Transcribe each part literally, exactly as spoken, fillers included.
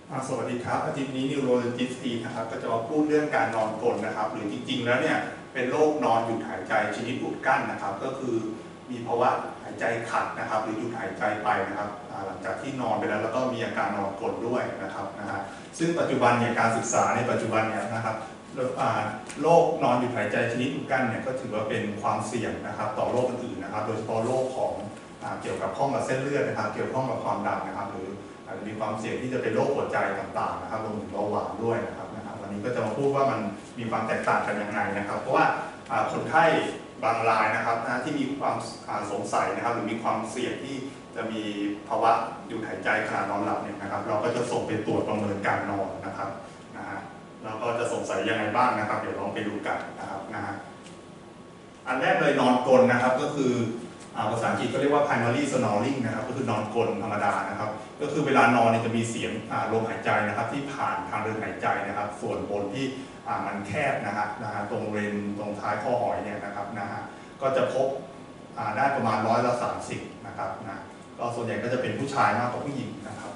สวัสดีครับอาทิตย์นี้นิวโรโลจิสต์นะครับก็จะมาพูดเรื่องการนอนกรนนะครับหรือจริงๆแล้วเนี่ยเป็นโรคนอนหยุดหายใจชนิดอุดกั้นนะครับก็คือมีภาวะหายใจขัดนะครับหรือหยุดหายใจไปนะครับหลังจากที่นอนไปแล้วแล้วก็มีอาการนอนกรนด้วยนะครับนะฮะซึ่งปัจจุบันเนี่ยการศึกษาในปัจจุบันเนี่ยนะครับโรคนอนหยุดหายใจชนิดอุดกั้นเนี่ยก็ถือว่าเป็นความเสี่ยงนะครับต่อโรคอื่นๆนะครับโดยเฉพาะโรคของเกี่ยวกับข้องกับเส้นเลือดนะครับเกี่ยวข้องกับความดันนะครับหรืออาจจะมีความเสี่ยงที่จะเป็นโรคหัวใจต่างๆนะครับรวมถึงเบาหวานด้วยนะครับนะครับวันนี้ก็จะมาพูดว่ามันมีความแตกต่างกันยังไงนะครับเพราะว่าคนไข้บางรายนะครับนะที่มีความสงสัยนะครับหรือมีความเสี่ยงที่จะมีภาวะหยุดหายใจขณะนอนหลับเนี่ยนะครับเราก็จะส่งไปตรวจประเมินการนอนนะครับนะฮะเราก็จะสงสัยยังไงบ้างนะครับเดี๋ยวลองไปดูกันนะครับนะฮะอันแรกเลยนอนกรนนะครับก็คือภาษาอังกฤษก็เรียกว่า primary snoring นะครับก็คือนอนกรนธรรมดานะครับก็คือเวลานอนเนี่ยจะมีเสียงลมหายใจนะครับที่ผ่านทางเดินหายใจนะครับส่วนบนที่มันแคบนะฮะนะฮะตรงเรนตรงท้ายข้อหอยเนี่ยนะครับนะฮะก็จะพบได้ประมาณร้อยละสามสิบนะครับนะก็ส่วนใหญ่ก็จะเป็นผู้ชายมากกว่าผู้หญิงนะครับ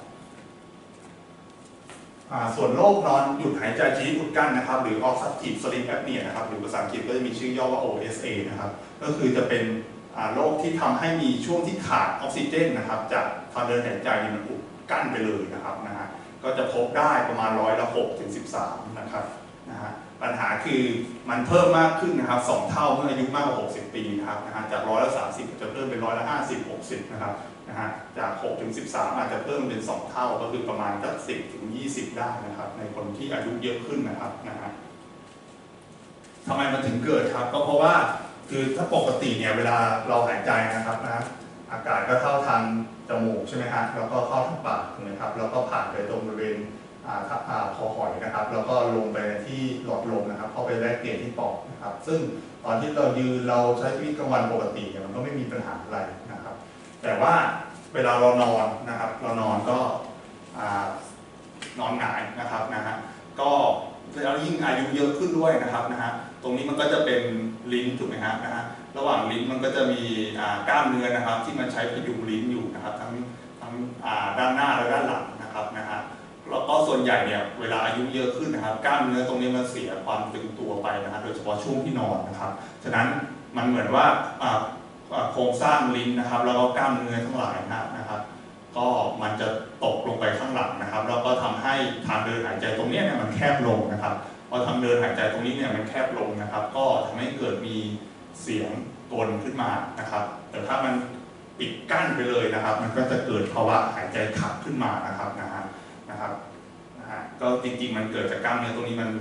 ส่วนโรคนอนหยุดหายใจชนิดอุดกั้นนะครับหรือ obstructive sleep apnea นะครับหรือภาษาอังกฤษก็จะมีชื่อย่อว่า โอ เอส เอ นะครับก็คือจะเป็นโรคที่ทำให้มีช่วงที่ขาดออกซิเจนนะครับจากทางเดินหายใจมันอุดกั้นไปเลยนะครับนะฮะก็จะพบได้ประมาณร้อยละหกถึงสิบสามนะครับนะฮะปัญหาคือมันเพิ่มมากขึ้นนะครับสองเท่าเมื่ออายุมากกว่าหกสิบปีนะครับนะฮะจากร้อยละสามสิบจะเพิ่มเป็นร้อยละห้าสิบ หกสิบนะครับนะฮะจากหกถึงสิบสามอาจจะเพิ่มเป็นสองเท่าก็คือประมาณสักสิบถึงยี่สิบได้นะครับในคนที่อายุเยอะขึ้นนะครับนะฮะทำไมมันถึงเกิดครับก็เพราะว่าคือถ้าปกติเนี่ยเวลาเราหายใจนะครับนะอากาศก็เข้าทางจมูกใช่ไหมฮะแล้วก็เข้าทางปากถูกไหมครับแล้วก็ผ่านไปตรงบริเวณคอหอยนะครับแล้วก็ลงไปที่หลอดลมนะครับเข้าไปแลกเปลี่ยนที่ปอดนะครับซึ่งตอนที่เรายืนเราใช้ชีวิตกลางวันปกติเนี่ยมันก็ไม่มีปัญหาอะไรนะครับแต่ว่าเวลาเรานอนนะครับเรานอนก็นอนหงายนะครับนะฮะก็แล้วยิ่งอายุเยอะขึ้นด้วยนะครับนะฮะตรงนี้มันก็จะเป็นลิ้นถูกไหมฮะนะฮะระหว่างลิ้นมันก็จะมีกล้ามเนื้อนะครับที่มันใช้พยุงลิ้นอยู่นะครับทั้งทั้งด้านหน้าและด้านหลังนะครับนะฮะแล้วก็ส่วนใหญ่เนี่ยเวลาอายุเยอะขึ้นนะครับกล้ามเนื้อตรงนี้มันเสียความตึงตัวไปนะครับโดยเฉพาะช่วงที่นอนนะครับฉะนั้นมันเหมือนว่าโครงสร้างลิ้นนะครับแล้วก็กล้ามเนื้อทั้งหลายนะครับก็มันจะตกลงไปข้างหลังนะครับแล้วก็ทำให้ทางเดินหายใจตรงนี้เนี่ยมันแคบลงนะครับพอทางเดินหายใจตรงนี้เนี่ยมันแคบลงนะครับก็ทำให้เกิดมีเสียงกรนขึ้นมานะครับแต่ถ้ามันปิดกั้นไปเลยนะครับมันก็จะเกิดภาวะหายใจขัดขึ้นมานะครับนะฮะนะครับนะฮะก็จริงๆมันเกิดจากกล้ามเนื้อตรงนี้มัน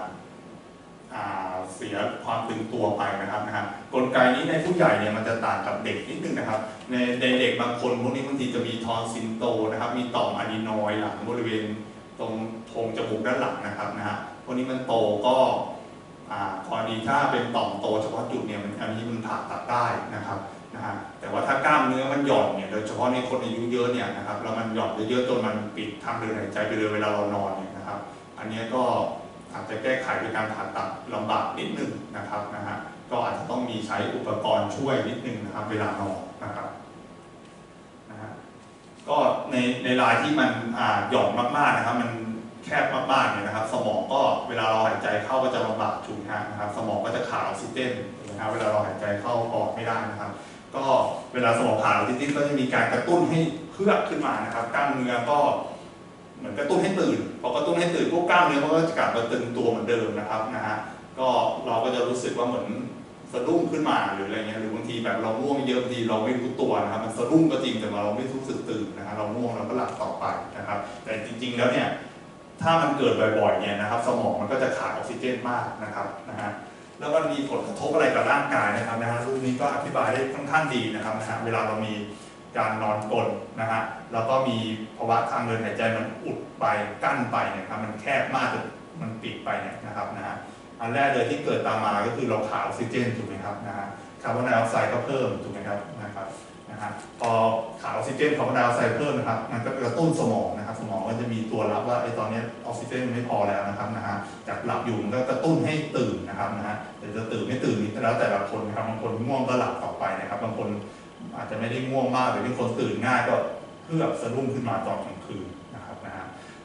เสียความตึงตัวไปนะครับนะฮะกลไกนี้ในผู้ใหญ่เนี่ยมันจะต่างกับเด็กนิดนึงนะครับในในเด็กบางคนพวกนี้บางทีจะมีทอนซิลโตนะครับมีต่อมอะดีนอยด์หลังบริเวณตรงโพรงจมูกด้านหลังนะครับนะฮะพวกนี้มันโตก็พอดีถ้าเป็นต่อมโตเฉพาะจุดเนี่ยอันนี้มันผ่าตัดได้นะครับนะฮะแต่ว่าถ้ากล้ามเนื้อมันหย่อนเนี่ยโดยเฉพาะในคนอายุเยอะเนี่ยนะครับแล้วมันหย่อนเยอะๆจนมันปิดทางเดินหายใจไปเลยเวลาเรานอนเนี่ยนะครับอันนี้ก็อาจจะแก้ไขด้วยการผ่าตัดลำบากนิดนึงนะครับนะฮะก็อาจจะต้องมีใช้อุปกรณ์ช่วยนิดนึงนะครับเวลานอนนะครับนะฮะก็ในในรายที่มันหย่อนมากๆนะครับมันแคบมากๆเนี่ยนะครับสมองก็เวลาเราหายใจเข้าก็จะลำบากถูกไหมนะครับสมองก็จะขาดออกซิเจนนะครับเวลาเราหายใจเข้าออกไม่ได้นะครับก็เวลาสมองขาดออกซิเจนก็จะมีการกระตุ้นให้เพือกขึ้นมานะครับกล้ามเนื้อก็เหมือนกระตุ้นให้ตื่นพอกระตุ้นให้ตื่นพวกกล้ามเนื้อมันก็จะกลับมาตึงตัวเหมือนเดิมนะครับนะฮะก็เราก็จะรู้สึกว่าเหมือนสะดุ้งขึ้นมาหรืออะไรเงี้ยหรือบางทีแบบเราง่วงเยอะบางทีเราไม่รู้ตัวนะครับมันสะดุ้งก็จริงแต่เราไม่รู้สึกตื่นนะครับเราง่วงเราก็หลับต่อไปนะครับแต่จริงๆแล้วเนี่ยถ้ามันเกิดบ่อยๆเนี่ยนะครับสมองมันก็จะขาดออกซิเจนมากนะครับนะฮะแล้วมันมีผลกระทบอะไรกับร่างกายนะครับนะฮะรูปนี้ก็อธิบายได้ค่อนข้างดีนะครับนะฮะเวลาเรามีการนอนกรนนะฮะแล้วก็มีภาวะทางเดินหายใจมันอุดไปกั้นไปเนี่ยครับมันแคบมากจนมันปิดไปเนี่ยนะครับนะฮะอันแรกเลยที่เกิดตามมาก็คือเราขาดออกซิเจนถูกไหมครับนะฮะคาร์บอนไดออกไซด์ก็เพิ่มถูกไหมครับนะครับนะฮะพอขาดออกซิเจนคาร์บอนไดออกไซด์เพิ่มนะครับมันก็กระตุ้นสมองนะครับสมองก็จะมีตัวรับว่าไอ้ตอนนี้ออกซิเจนมันไม่พอแล้วนะครับนะฮะจากหลับอยู่มันก็กระตุ้นให้ตื่นนะครับนะฮะแต่จะตื่นไม่ตื่นนี่แล้วแต่ละคนนะครับบางคนง่วงก็หลับต่อไปนะครับบางคนอาจจะไม่ได้ง่วงมากหรือบางคนตื่นง่ายก็เพื่อสะดุ้งขึ้นมาตอนกลางคืนนะครับนะฮะพ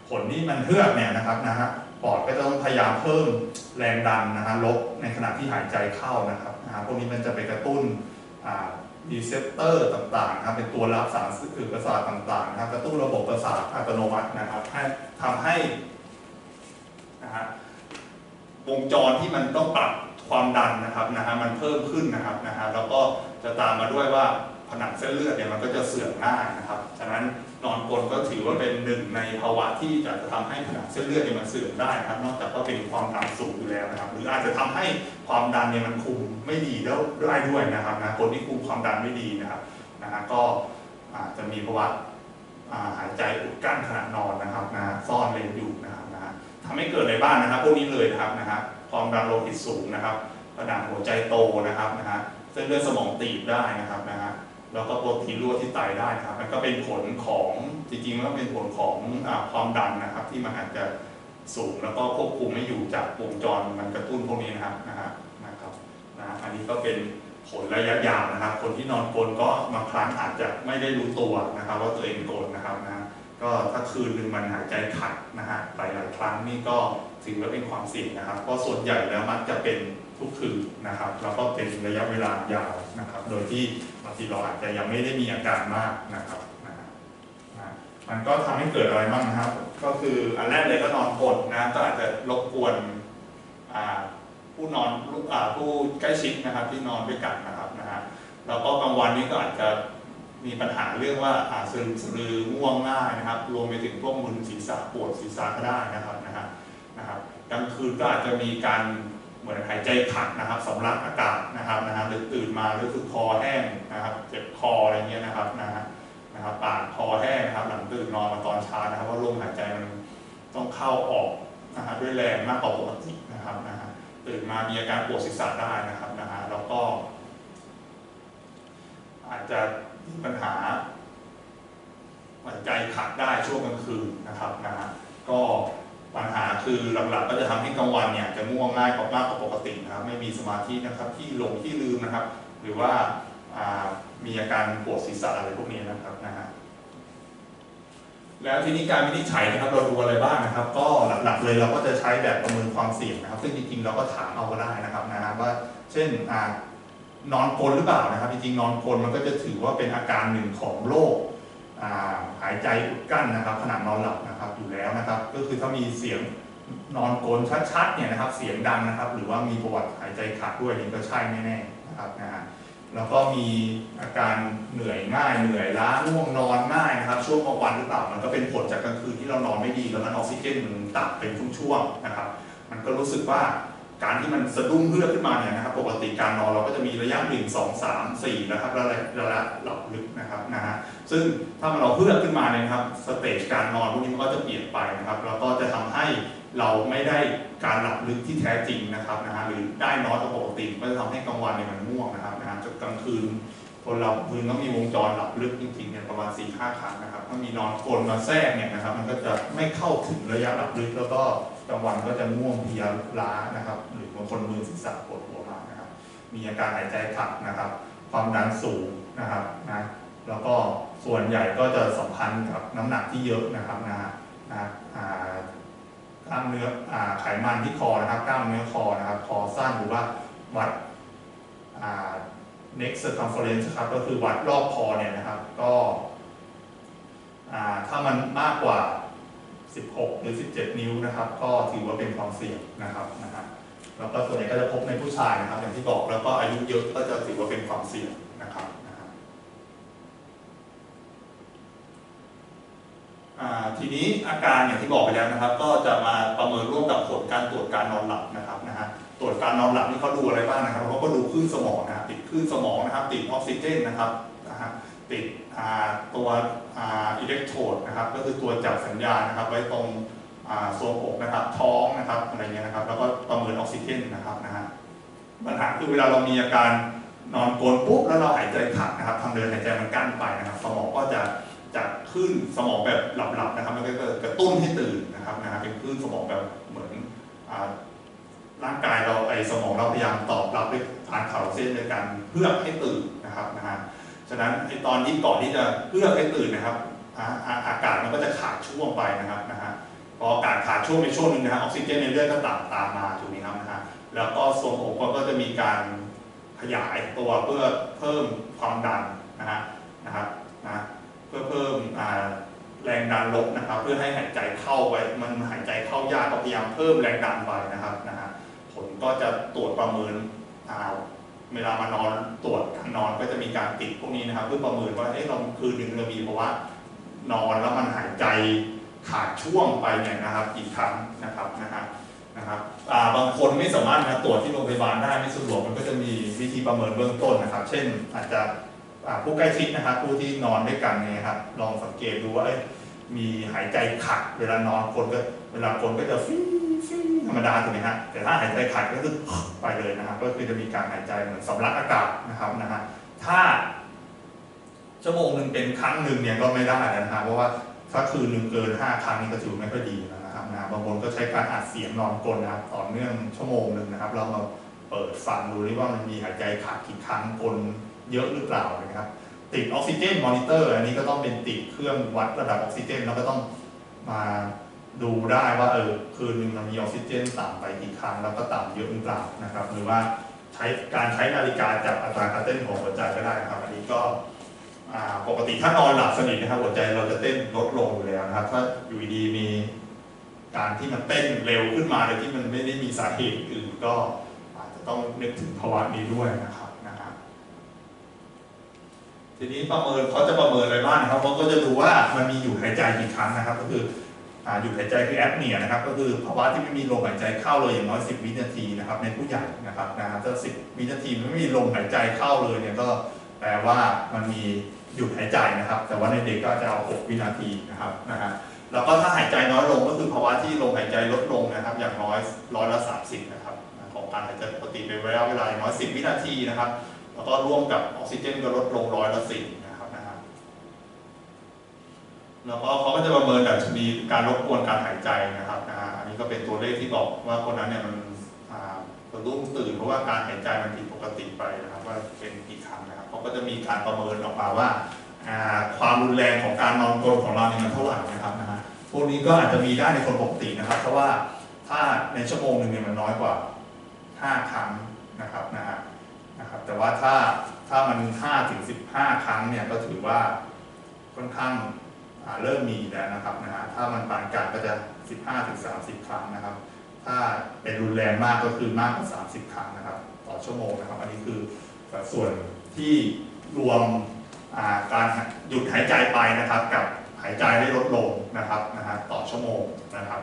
ผลที่มันเฮือกเนี่ยนะครับนะฮะปอดก็จะต้องพยายามเพิ่มแรงดันนะฮะลบในขณะที่หายใจเข้านะครับนะฮะพวกนี้มันจะไปกระตุ้นรีเซปเตอร์ต่างๆนะครับเป็นตัวรับสารสื่อประสาทต่างๆนะครับกระตุ้นระบบประสาทอัตโนมัตินะครับให้ทำให้นะฮะวงจรที่มันต้องปรับความดันนะครับนะฮะมันเพิ่มขึ้นนะครับนะฮะแล้วก็จะตามมาด้วยว่าผนังเส้นเลือดเนี่ยมันก็จะเสื่อมง่ายนะครับฉะนั้นนอนกรนก็ถือว่าเป็นหนึ่งในภาวะที่จะทำให้ผนังเส้นเลือดเนี่ยมันเสื่อมได้นะครับนอกจากว่าเป็นความดันสูงอยู่แล้วนะครับหรืออาจจะทำให้ความดันเนี่ยมันคุมไม่ดีแล้วได้ด้วยนะครับนะคนที่คุมความดันไม่ดีนะครับนะฮะก็อาจจะมีภาวะหายใจอุดกั้นขณะนอนนะครับนะซ่อนเลนอยู่นะครับนะทำให้เกิดอะไรบ้างนะครับพวกนี้เลยนะครับนะฮะความดันโลหิตสูงนะครับผนังหัวใจโตนะครับนะฮะเส้นเลือดสมองตีบได้นะครับนะฮะแล้วก็โปรตีนรั่วที่ไตได้ครับมันก็เป็นผลของจริงๆแล้วเป็นผลของความดันนะครับที่มันอาจจะสูงแล้วก็ควบคุมไม่อยู่จากวงจรมันกระตุ้นพวกนี้นะครับนะฮะนะครับนะอันนี้ก็เป็นผลระยะยาวนะครับคนที่นอนกรนก็บางครั้งอาจจะไม่ได้รู้ตัวนะครับว่าตัวเองกรนนะครับนะก็ถ้าคืนหนึ่งมันหายใจขัดนะฮะหลายๆครั้งนี่ก็ถือว่าเป็นความเสี่ยงนะครับเพราะส่วนใหญ่แล้วมักจะเป็นทุกคืนนะครับแล้วก็เป็นระยะเวลายาวนะครับโดยที่บางทีเราอาจจะยังไม่ได้มีอาการมากนะครับนะนะมันก็ทำให้เกิดอะไรบ้างนะครับก็คืออันแรกเลยก็นอนกรนนะก็อาจจะรบกวนผู้นอนผู้ใกล้ชิดนะครับที่นอนด้วยกันนะครับนะฮะแล้วก็กลางวันนี้ก็อาจจะมีปัญหาเรื่องว่าสะดุดสะดือง่วงง่ายนะครับรวมไปถึงพวกมึนศีรษะปวดศีรษะก็ได้นะครับนะฮะนะครับกลางคืนก็อาจจะมีการเหมือนหายใจขัดนะครับสำลักอากาศนะครับนะฮะหรือตื่นมารู้สึกคอแห้งนะครับเจ็บคออะไรเงี้ยนะครับนะฮะนะครับปากคอแห้งนะครับหลังตื่นนอนมาตอนเช้านะครับว่าลมหายใจมันต้องเข้าออกนะฮะด้วยแรงมากกว่าปกตินะครับนะฮะตื่นมามีอาการปวดศีรษะได้นะครับนะฮะแล้วก็อาจจะมีปัญหาหายใจขัดได้ช่วงกลางคืนนะครับนะฮะก็ปัญหาคือหลักๆก็จะทำให้กลางวันเนี่ยจะง่วงง่ายกว่ามากกว่าปกตินะครับไม่มีสมาธินะครับที่หลงที่ลืมนะครับหรือว่ามีอาการปวดศีรษะอะไรพวกนี้นะครับนะฮะแล้วทีนี้การวินิจฉัยนะครับเราดูอะไรบ้างนะครับก็หลักๆเลยเราก็จะใช้แบบประเมินความเสี่ยงนะครับซึ่งจริงๆเราก็ถามเอาก็ได้นะครับนะฮะว่าเช่นนอนกรนหรือเปล่านะครับจริงๆนอนกรนมันก็จะถือว่าเป็นอาการหนึ่งของโรคหายใจอุดกั้นนะครับขณะนอนหลับนะครับอยู่แล้วนะครับก็คือถ้ามีเสียงนอนกรนชัดๆเนี่ยนะครับเสียงดังนะครับหรือว่ามีประวัติหายใจขาดด้วยนี่ก็ใช่แน่ๆนะครับนะฮะแล้วก็มีอาการเหนื่อยง่ายเหนื่อยล้าง่วงนอนง่ายนะครับช่วงกลางวันหรือเปล่ามันก็เป็นผลจากกลางคืนที่เรานอนไม่ดีแล้วมันออกซิเจนมันต่ำเป็นช่วงๆนะครับมันก็รู้สึกว่าการที่มันสะดุ้งเฮือกขึ้นมาเนี่ยนะครับปกติการนอนเราก็จะมีระยะหนึ่งสองสามสี่นะครับระยะระยะหลับลึกนะครับนะฮะซึ่งถ้าเราเฮือกขึ้นมาเนี่ยครับสเตจการนอนพวกนี้มันก็จะเปลี่ยนไปนะครับแล้วก็จะทำให้เราไม่ได้การหลับลึกที่แท้จริงนะครับนะฮะหรือได้น้อยกว่าปกติก็จะทำให้กลางวันเนี่ยมันง่วงนะครับนะฮะจนกลางคืนคนเราคืนต้องมีวงจรหลับลึกจริงๆเนี่ยประมาณสี่ห้าครั้งนะครับถ้ามีนอนกรนมาแทรกเนี่ยนะครับมันก็จะไม่เข้าถึงระยะหลับลึกแล้วก็กลางวันก็จะง่วงเพลียล้านะครับหรือบางคนมือศีรษะปวดหัวมากนะครับมีอาการหายใจขัดนะครับความดันสูงนะครับนะแล้วก็ส่วนใหญ่ก็จะสัมพันธ์กับน้ำหนักที่เยอะนะครับนะนะกล้ามเนื้อไขมันที่คอนะครับกล้ามเนื้อคอนะครับคอสั้นหรือว่าวัดneck circumference ครับก็คือวัดรอบคอเนี่ยนะครับก็ถ้ามันมากกว่าสิบหกหรือสิบเจ็ดนิ้วนะครับก็ถือว่าเป็นความเสี่ยงนะครับนะฮะแล้วก็ส่วนใหญ่ก็จะพบในผู้ชายนะครับอย่างที่บอกแล้วก็อายุเยอะก็จะถือว่าเป็นความเสี่ยงนะครับนะฮะทีนี้อาการอย่างที่บอกไปแล้วนะครับก็จะมาประเมินร่วมกับผลการตรวจการนอนหลับนะครับนะฮะตรวจการนอนหลับนี่เขาดูอะไรบ้างนะครับเขาก็ดูคลื่นสมองนะติดคลื่นสมองนะครับติดออกซิเจนนะครับนะฮะติดตัวอิเล็กโทรดนะครับก็คือตัวจับสัญญาณนะครับไว้ตรงทรวงอกนะครับท้องนะครับอะไรเงี้ยนะครับแล้วก็ประเมินออกซิเจนนะครับนะฮะปัญหาคือเวลาเรามีอาการนอนกรนปุ๊บแล้วเราหายใจขัดนะครับทางเดินหายใจมันกั้นไปนะครับสมองก็จะจับคลื่นสมองแบบหลับๆนะครับแล้วก็กระตุ้นให้ตื่นนะครับนะฮะเป็นคลื่นสมองแบบเหมือนร่างกายเราไอสมองเราพยายามตอบรับด้วยการข่าวเส้นในการเพื่อให้ตื่นนะครับนะฮะฉะนั้นไอตอนที่ก่อนที่จะเพื่อให้ตื่นนะครับอากาศมันก็จะขาดช่วงไปนะครับนะฮะขาดช่วงในช่วงนึงนะฮะออกซิเจนในเลือดก็ต่ำตามมาถูกไหมครับนะฮะแล้วก็ทรวงอกก็จะมีการขยายตัวเพื่อเพิ่มความดันนะฮะนะครับนะเพื่อเพิ่มแรงดันลบนะครับเพื่อให้หายใจเข้าไว้มันหายใจเข้ายากก็พยายามเพิ่มแรงดันไปนะครับนะฮะผลก็จะตรวจประเมินเวลามานอนตรวจการนอนก็จะมีการติดพวกนี้นะครับเพื่อประเมินว่าเอ๊ะเราคืนหนึ่งเรามีภาวะนอนแล้วมันหายใจขาดช่วงไปเนี่ยนะครับกี่ครั้งนะครับนะฮะนะครับบางคนไม่สามารถมาตรวจที่โรงพยาบาลได้ไม่สะดวกมันก็จะมีวิธีประเมินเบื้องต้นนะครับเช่นอาจจะผู้ใกล้ชิดนะครับผู้ที่นอนด้วยกันเนี่ยครับลองสังเกตดูว่ามีหายใจขัดเวลานอนคนก็เวลาคนก็จะฟีฟีธรรมดาถูกไหมฮะแต่ถ้าหายใจขัดก็คือไปเลยนะครับก็คือจะมีการหายใจเหมือนสำลักอากาศนะครับนะฮะถ้าชั่วโมงหนึ่งเป็นครั้งหนึ่งเนี่ยก็ไม่ได้นะครับเพราะว่าถ้าคืนหนึ่งเกินห้าครั้งนี่ก็ถือไม่ค่อยดีนะครับนะบางคนก็ใช้การอัดเสียงนอนกลนนะครับต่อเนื่องชั่วโมงหนึ่งนะครับเรามาเปิดฟังดูว่ามันมีหายใจขาดกี่ครั้งกลเยอะหรือเปล่านะครับติดออกซิเจนมอนิเตอร์อันนี้ก็ต้องเป็นติดเครื่องวัดระดับออกซิเจนแล้วก็ต้องมาดูได้ว่าเออคืนหนึ่งมันมีออกซิเจนต่ำไปกี่ครั้งแล้วก็ต่ำเยอะหรือเปล่านะครับหรือว่าใช้การใช้นาฬิกาจับอัตราการเต้นของหัวใจก็ได้นะครับอันนี้ก็ปกติถ้านอนหลับสนิทนะครับหัวใจเราจะเต้นลดลงอยู่แล้วนะครับถ้าอยู่ดีมีการที่มันเต้นเร็วขึ้นมาโดยที่มันไม่ได้มีสาเหตุอื่นก็อาจจะต้องนึกถึงภาวะนี้ด้วยนะครับนะครับทีนี้ประเมินเขาจะประเมินอะไรบ้างนะครับเขาก็จะดูว่ามันมีอยู่หายใจกี่ครั้งนะครับก็คือหยุดหายใจคือแอปเนียนะครับก็คือภาวะที่ไม่มีลมหายใจเข้าเลยอย่างน้อยสิบวินาทีนะครับในผู้ใหญ่นะครับนะถ้าสิบวินาทีไม่มีลมหายใจเข้าเลยเนี่ยก็แปลว่ามันมีหยุดหายใจนะครับแต่ว่าในเด็กก็จะเอาหกวินาทีนะครับนะฮะแล้วก็ถ้าหายใจน้อยลงก็คือภาวะที่ลมหายใจลดลงนะครับอย่างน้อยร้อยละสามสิบนะครับของการหายใจปกติเป็นระยะเวลาอย่างน้อยสิบวินาทีนะครับแล้วก็ร่วมกับออกซิเจนก็ลดลงร้อยละสิบนะครับนะฮะแล้วก็เขาก็จะประเมินดัชนีการรบกวนการหายใจนะครับนะฮะอันนี้ก็เป็นตัวเลขที่บอกว่าคนนั้นเนี่ยมันสะดุ้งตื่นเพราะว่าการหายใจมันผิดปกติไปนะครับว่าเป็นกี่ครั้งนะครับเขาก็จะมีการประเมินออกมาว่าความรุนแรงของการนอนกรนของเราเนี่ยมันเท่าไหร่นะครับนะฮะพวกนี้ก็อาจจะมีได้ในคนปกตินะครับเพราะว่าถ้าในชั่วโมงหนึ่งเนี่ยมันน้อยกว่าห้าครั้งนะครับนะฮะนะครับแต่ว่าถ้าถ้ามันห้าถึงสิบห้าครั้งเนี่ยก็ถือว่าค่อนข้างเริ่มมีแล้วนะครับนะฮะถ้ามันปานกลางก็จะสิบห้าถึงสามสิบครั้งนะครับถ้าเป็นรุนแรงมากก็คือมากกว่าสามสิบครั้งนะครับต่อชั่วโมงนะครับอันนี้คือสัดส่วนที่รวมการหยุดหายใจไปนะครับกับหายใจได้ลดลงนะครับนะฮะต่อชั่วโมงนะครับ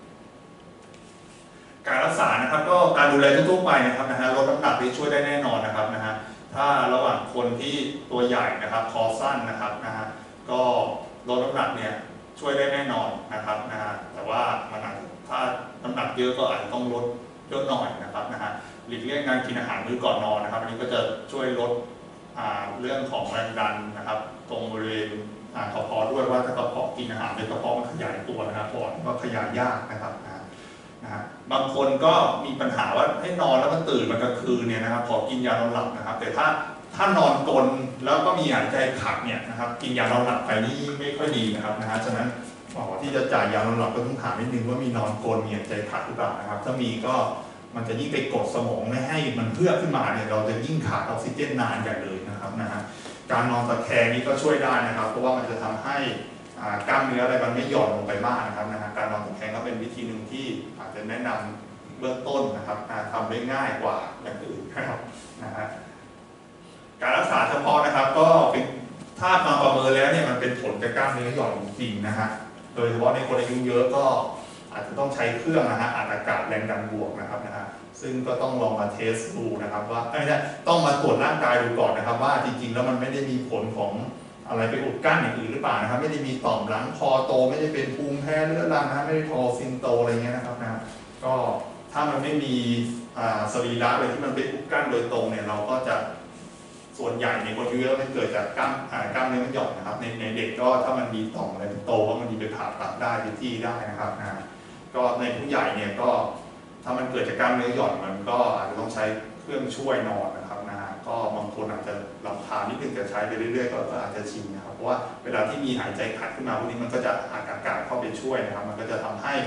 การรักษานะครับก็การดูแลทั่วไปนะครับนะฮะลดน้ำหนักที่ช่วยได้แน่นอนนะครับนะฮะถ้าระหว่างคนที่ตัวใหญ่นะครับคอสั้นนะครับนะฮะก็ลดน้ำหนักเนี่ยช่วยได้แน่นอนนะครับนะฮะแต่ว่ามันถ้าน้ำหนักเยอะก็อาจจะต้องลดเยอะหน่อยนะครับนะฮะหลีกเลี่ยงการกินอาหารมื้อก่อนนอนนะครับอันนี้ก็จะช่วยลดเรื่องของแรงดันนะครับตรงบริเวณกระเพาะด้วยว่าถ้ากระเพาะกินอาหารในกระเพาะมันขยายตัวนะครับปอดก็ขยายยากนะครับนะฮะบางคนก็มีปัญหาว่าให้นอนแล้วมันตื่นมากลางคืนเนี่ยนะครับขอกินยานอนหลับนะครับแต่ถ้าถ้านอนกลนแล้วก็มีหายใจขัดเนี่ยนะครับกินยานอนหลับไปนี่ไม่ค่อยดีนะครับนะฮะฉะนั้นหมอที่จะจ่ายยานอนหลับก็ต้องถามนิดนึงว่ามีนอนกลนมีหายใจขัดหรือเปล่านะครับถ้ามีก็มันจะยิ่งไปกดสมองไม่ให้มันเพื่อขึ้นมาเนี่ยเราจะยิ่งขาดออกซิเจนนานใหญ่เลยนะครับนะฮะการนอนตะแคงนี่ก็ช่วยได้นะครับเพราะว่ามันจะทำให้กล้ามเนื้ออะไรมันไม่หย่อนลงไปมากนะครับนะฮะการนอนตะแคงก็เป็นวิธีหนึ่งที่อาจจะแนะนำเบื้องต้นนะครับทำได้ง่ายกว่าอย่างอื่นนะครับนะฮะการรักษาเฉพาะนะครับก็เป็นถ้ามาประเมินแล้วเนี่ยมันเป็นผลกับกล้ามเนื้อหย่อนจริงๆนะฮะโดยเฉพาะในคนอายุเยอะก็อาจจะต้องใช้เครื่องนะฮะอัดอากาศแรงดันบวกนะครับนะฮะซึ่งก็ต้องลองมาเทสดูนะครับว่าไม่ใช่ต้องมาตรวจร่างกายดูก่อนนะครับว่าจริงๆแล้วมันไม่ได้มีผลของอะไรไปอุดกั้นอย่างอื่นหรือเปล่านะครับไม่ได้มีต่อมหลังคอโตไม่ได้เป็นภูมิแพ้เรื้อรังนะไม่ได้ทอซินโตอะไรเงี้ยนะครับนะก็ถ้ามันไม่มีสรีระอะไรที่มันเป็นอุดกั้นโดยตรงเนี่ยเราก็จะส่วนใหญ่ในคนอายุเยอะมันเกิดจากกล้ามกล้ามเนื้อมันหย่อนนะครับในในเด็กก็ถ้ามันมีต่อมอะไรโตก็มันมีไปผ่าตัดได้ไปที่ได้นะครับนะก็ในผู้ใหญ่เนี่ยก็ถ้ามันเกิดจากกล้ามเนื้อหย่อนมันก็อาจจะต้องใช้เครื่องช่วยนอนนะครับนะฮะก็บางคนอาจจะรำคาญนิดนึงจะใช้ไปเรื่อยๆก็อาจจะชินนะครับเพราะว่าเวลาที่มีหายใจขัดขึ้นมาพวกนี้มันก็จะอัดอากาศเข้าไปช่วยนะครับมันก็จะทำให้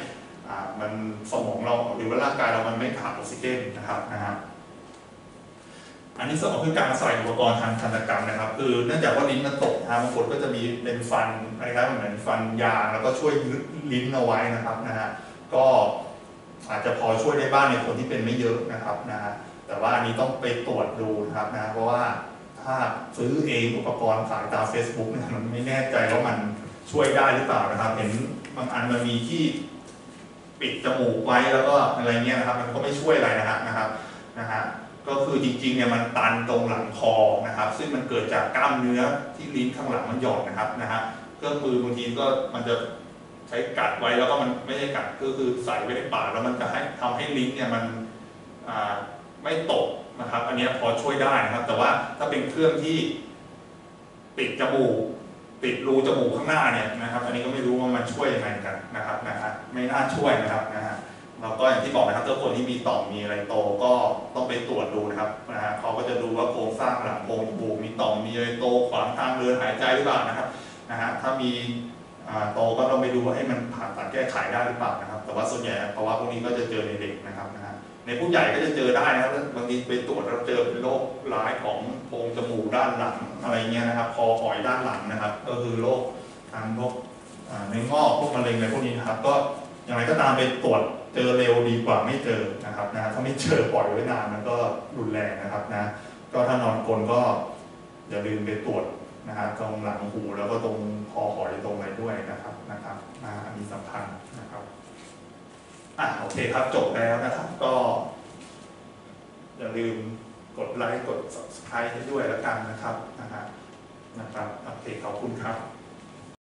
อ่ามันสมองเราหรือว่าร่างกายเรามันไม่ขาดออกซิเจนนะครับนะฮะอันที่สองคือการใส่อุปกรณ์ทางทันตกรรมนะครับคือเนื่องจากว่าลิ้นมันตกนะบางคนก็จะมีเป็นฟันอะไรครับเหมือนฟันยางแล้วก็ช่วยยึดลิ้นเอาไว้นะครับนะฮะก็อาจจะพอช่วยได้บ้างในคนที่เป็นไม่เยอะนะครับนะฮะแต่ว่าอันนี้ต้องไปตรวจดูนะครับนะเพราะว่าถ้าซื้อเองอุปกรณ์ขายตาม Facebook เนี่ยมันไม่แน่ใจว่ามันช่วยได้หรือเปล่านะครับเห็นบางอันมันมีที่ปิดจมูกไว้แล้วก็อะไรเงี้ยนะครับมันก็ไม่ช่วยอะไรนะฮะนะครับนะฮะก็คือจริงๆเนี่ยมันตันตรงหลังคอนะครับซึ่งมันเกิดจากกล้ามเนื้อที่ลิ้นข้างหลังมันหย่อนนะครับนะฮะก็คือบางทีก็มันจะใช้กัดไว้แล้วก็มันไม่ใช่กัดก็คือใส่ไว้ในปากแล้วมันจะให้ทำให้ลิ้นเนี่ยมันไม่ตกนะครับอันนี้พอช่วยได้นะครับแต่ว่าถ้าเป็นเครื่องที่ปิดจมูกปิดรูจมูกข้างหน้าเนี่ยนะครับอันนี้ก็ไม่รู้ว่ามันช่วยยังไงกันนะครับนะฮะไม่น่าช่วยนะครับนะฮะเราก็อย่างที่บอกนะครับถ้าคนที่มีต่อมมีอะไรโตก็ต้องไปตรวจดูนะครับนะฮะเขาก็จะดูว่าโครงสร้างหลังโพรงจมูกมีต่อมมีอะไรโตขวางทางเดินหายใจหรือเปล่านะครับนะฮะถ้ามีโตก็ต้องไปดูว่าให้มันผ่าตัดแก้ไขได้หรือเปล่านะครับแต่ว่าส่วนใหญ่ภาวะพวกนี้ก็จะเจอในเด็กนะครับนะฮะในผู้ใหญ่ก็จะเจอได้นะครับบางทีไปตรวจแล้วเจอเป็นโรคร้ายของโพรงจมูกด้านหลังอะไรเงี้ยนะครับคอหอยด้านหลังนะครับก็คือโรคทางพวกเนื้องอกพวกมะเร็งอะไรพวกนี้นะครับก็อย่างไรก็ตามไปตรวจเจอเร็วดีกว่าไม่เจอนะครับนะถ้าไม่เจอปล่อยไว้นานมันก็รุนแรงนะครับนะก็ถ้านอนกรนก็อย่าลืมไปตรวจนะครับตรงหลังหูแล้วก็ตรงคอหอยตรงอะไรด้วยนะครับนะครับอันนี้สำคัญนะครับอ่ะโอเคครับจบแล้วนะครับก็อย่าลืมกดไลค์กด ซับสไครบ์ ให้ด้วยแล้วกันนะครับนะฮะนะครับโอเคขอบคุณครับ